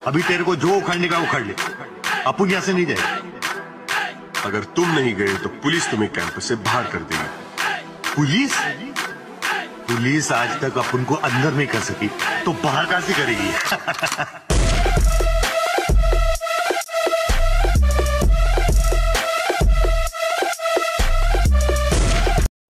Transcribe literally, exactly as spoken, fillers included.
अभी तेरे को जो उखाड़ने का उखाड़ ले, अपन यहां से नहीं जाएगा। अगर तुम नहीं गए तो पुलिस तुम्हें कैंपस से बाहर कर देगी। पुलिस पुलिस आज तक अपन को अंदर नहीं कर सकी, तो बाहर कहां से करेगी?